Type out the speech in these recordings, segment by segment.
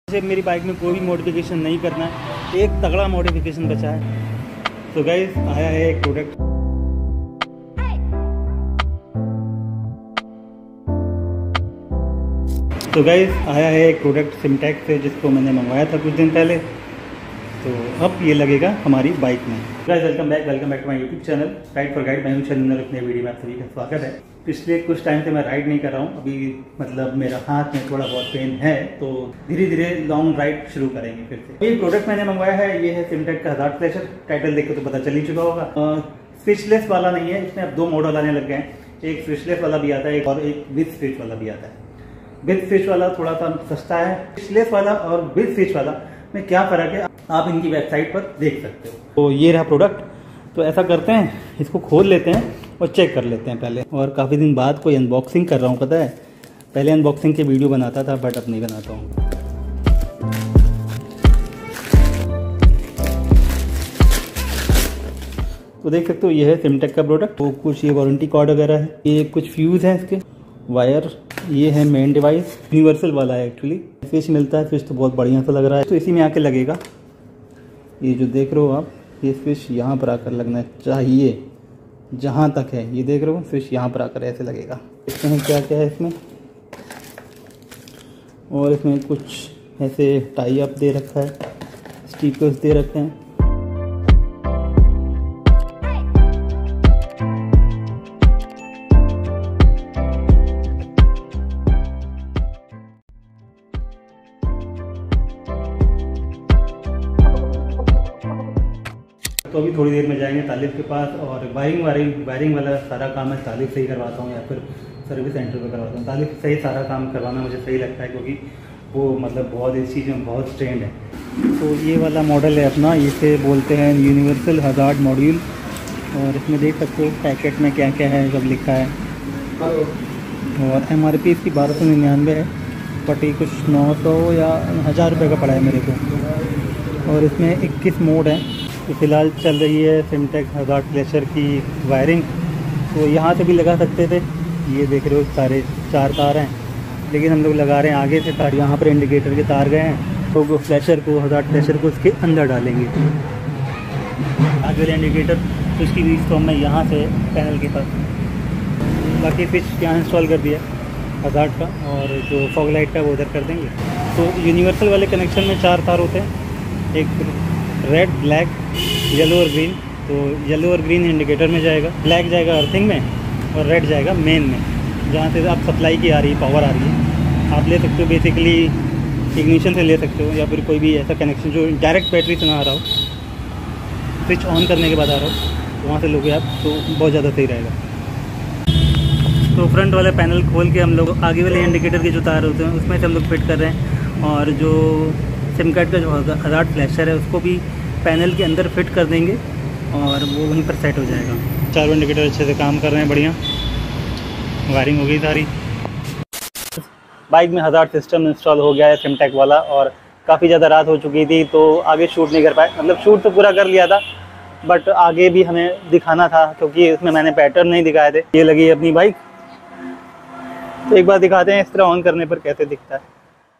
मुझे मेरी बाइक में कोई भी मॉडिफिकेशन नहीं करना है, एक तगड़ा मॉडिफिकेशन बचा है। तो गाइस आया है एक प्रोडक्ट। सिमटेक से, जिसको मैंने मंगवाया था कुछ दिन पहले। तो अब ये लगेगा हमारी बाइक में। Guys welcome back to my YouTube channel ride for guide. मैं हूं शैलेंद्र। अपने वीडियो में आप सभी का स्वागत है। पिछले कुछ टाइम से मैं राइड नहीं कर रहा हूं, अभी मतलब मेरा हाथ में थोड़ा बहुत पेन है, तो धीरे धीरे लॉन्ग राइड शुरू करेंगे फिर से। ये प्रोडक्ट मैंने मंगवाया है, ये है सिमटेक का हजार्ड फ्लैशर। टाइटल देख के तो पता चल ही चुका होगा। स्विचलेस वाला नहीं है, इसमें अब दो मॉडल आने लग गए हैं। एक स्विचलेस वाला भी आता है और एक विद स्विच वाला भी आता है। विद स्विच वाला थोड़ा सा सस्ता है। स्विचलेस वाला और विद स्विच वाला में क्या फ़र्क है आप इनकी वेबसाइट पर देख सकते हो। तो ये रहा प्रोडक्ट। तो ऐसा करते हैं, इसको खोल लेते हैं और चेक कर लेते हैं पहले। और काफ़ी दिन बाद कोई अनबॉक्सिंग कर रहा हूँ, पता है। पहले अनबॉक्सिंग की वीडियो बनाता था, बट अब नहीं बनाता हूँ। तो देख सकते हो ये है सिमटेक का प्रोडक्ट। तो कुछ ये वारंटी कार्ड वगैरह है, ये कुछ फ्यूज़ है इसके, वायर, ये है मेन डिवाइस। यूनिवर्सल वाला है एक्चुअली। स्विच मिलता है, स्विच तो बहुत बढ़िया सा लग रहा है। तो इसी में आके लगेगा, ये जो देख रहे हो आप, ये स्विच यहाँ पर आकर लगना चाहिए। जहाँ तक है ये देख रहे हो, स्विच यहाँ पर आकर ऐसे लगेगा। इसमें क्या क्या है इसमें, और इसमें कुछ ऐसे टाई अप दे रखा है, स्टिकर्स दे रखे हैं। तो अभी थोड़ी देर में जाएंगे तालिब के पास, और वायरिंग वाला सारा काम मैं तालिब से ही करवाता हूँ या फिर सर्विस सेंटर पर करवाता हूँ। तालिब से ही सारा काम करवाना मुझे सही लगता है, क्योंकि वो मतलब बहुत इस चीज़ में बहुत ट्रेंड है। तो ये वाला मॉडल है अपना, इसे बोलते हैं यूनिवर्सल हजार्ड मॉड्यूल। और इसमें देख सकते हो पैकेट में क्या क्या है, सब लिखा है। और MRP इसकी 1299 है, बट ये कुछ 900 या 1000 रुपये का पड़ा है मेरे को। और इसमें 21 मोड है। तो फिलहाल चल रही है सिमटेक हजार्ड फ्लैशर की वायरिंग। तो यहाँ से भी लगा सकते थे, ये देख रहे हो सारे 4 तार हैं, लेकिन हम लोग लगा रहे हैं आगे से तार। यहाँ पर इंडिकेटर के तार गए हैं, तो वो फ्लैशर को, हजार्ड फ्लैशर को उसके अंदर डालेंगे। आगे वाले इंडिकेटर तो उसकी भी स्टॉप में यहाँ से पैनल के पास। बाकी स्विच यहाँ इंस्टॉल कर दिया हजार्ड का, और जो फॉग लाइट का वो उधर कर देंगे। तो यूनिवर्सल वाले कनेक्शन में 4 तार होते हैं, एक रेड, ब्लैक, येलो और ग्रीन। तो येलो और ग्रीन इंडिकेटर में जाएगा, ब्लैक जाएगा अर्थिंग में, और रेड जाएगा मेन में, जहाँ से आप सप्लाई की आ रही है, पावर आ रही है। आप ले सकते हो बेसिकली इग्निशन से ले सकते हो, या फिर कोई भी ऐसा कनेक्शन जो डायरेक्ट बैटरी से ना आ रहा हो, स्विच ऑन करने के बाद आ रहा हो, तो वहाँ से लोगे आप, तो बहुत ज़्यादा सही रहेगा। तो फ्रंट वाला पैनल खोल के हम लोग आगे वाले इंडिकेटर के जो तार होते हैं उसमें से हम लोग फिट कर रहे हैं, और जो सिमटेक का जो हजार्ड फ्लैशर है उसको भी पैनल के अंदर फिट कर देंगे, और वो वहीं पर सेट हो जाएगा। चारों इंडिकेटर अच्छे से काम कर रहे हैं, बढ़िया वायरिंग हो गई सारी। बाइक में हजार्ड सिस्टम इंस्टॉल हो गया है सिमटेक वाला, और काफ़ी ज़्यादा रात हो चुकी थी, तो आगे शूट नहीं कर पाए। मतलब शूट तो पूरा कर लिया था, बट आगे भी हमें दिखाना था, क्योंकि इसमें मैंने पैटर्न नहीं दिखाए थे। ये लगी अपनी बाइक, तो एक बार दिखाते हैं इस तरह ऑन करने पर कैसे दिखता है।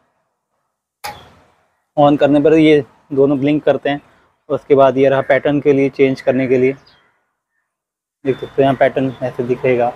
ऑन करने पर ये दोनों ब्लिंक करते हैं। उसके बाद ये रहा पैटर्न के लिए, चेंज करने के लिए देख सकते हो, यहाँ पैटर्न ऐसे दिखेगा।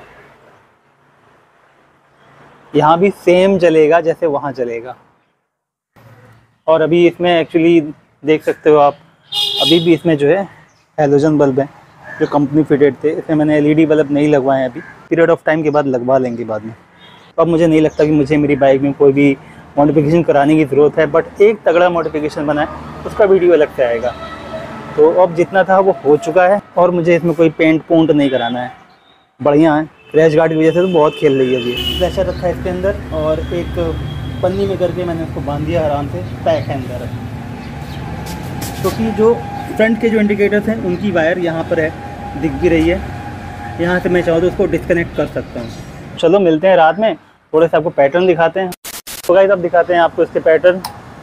यहाँ भी सेम चलेगा जैसे वहाँ चलेगा। और अभी इसमें एक्चुअली देख सकते हो आप, अभी भी इसमें जो है हैलोजन बल्ब है जो कंपनी फिटेड थे। इसमें मैंने LED बल्ब नहीं लगवाए हैं, अभी पीरियड ऑफ टाइम के बाद लगवा लेंगे बाद में। तो अब मुझे नहीं लगता कि मुझे मेरी बाइक में कोई भी मॉडिफिकेशन कराने की ज़रूरत है, बट एक तगड़ा मॉडिफिकेशन बना है, उसका वीडियो अलग से आएगा। तो अब जितना था वो हो चुका है, और मुझे इसमें कोई पेंट नहीं कराना है। बढ़िया है, क्रैश गार्ड की वजह से तो बहुत खेल रही है। अभी फ्लैशर रखा है इसके अंदर, और एक पन्नी में करके मैंने उसको बांध दिया आराम से, पैक है अंदर। क्योंकि जो फ्रंट के जो इंडिकेटर्स हैं उनकी वायर यहाँ पर है, दिख भी रही है। यहाँ से मैं चाहूँ तो उसको डिस्कनेक्ट कर सकता हूँ। चलो मिलते हैं रात में, थोड़े से आपको पैटर्न दिखाते हैं। तो गाइस अब दिखाते हैं आपको इसके पैटर्न।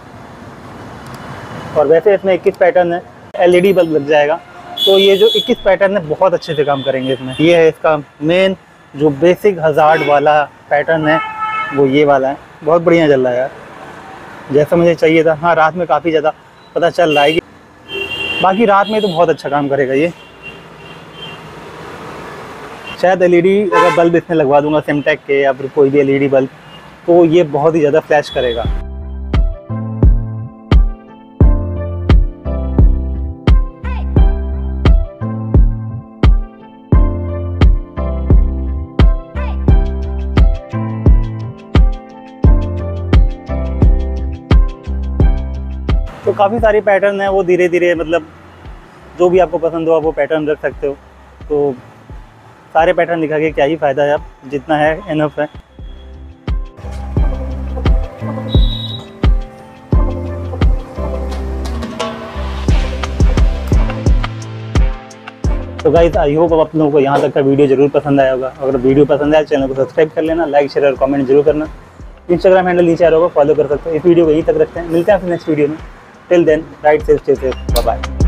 और वैसे इसमें 21 पैटर्न है, LED बल्ब लग जाएगा। तो ये जो 21 पैटर्न है बहुत अच्छे से काम करेंगे इसमें। ये है इसका मेन जो बेसिक हजार्ड वाला पैटर्न है, वो ये वाला है। बहुत बढ़िया चल रहा है यार। जैसा मुझे चाहिए था। हाँ, रात में काफ़ी ज़्यादा पता चल रहा है कि बाकी रात में तो बहुत अच्छा काम करेगा ये। शायद एलईडी अगर बल्ब इसमें लगवा दूंगा सिमटेक के या फिर कोई भी एलईडी बल्ब, तो ये बहुत ही ज़्यादा फ्लैश करेगा। तो काफ़ी सारे पैटर्न हैं, वो धीरे धीरे मतलब जो भी आपको पसंद हो आप वो पैटर्न रख सकते हो। तो सारे पैटर्न दिखा के क्या ही फ़ायदा है, अब जितना है इनफ है। तो गाइस आई होप आप लोगों को यहाँ तक का वीडियो जरूर पसंद आया होगा। अगर वीडियो पसंद आया चैनल को सब्सक्राइब कर लेना, लाइक शेयर और कमेंट जरूर करना। इंस्टाग्राम हैंडल नीचे आ रहा होगा, फॉलो कर सकते हो। इस वीडियो को यहीं तक रखते हैं, मिलते हैं फिर नेक्स्ट वीडियो में। Till then ride safe, stay safe, bye bye.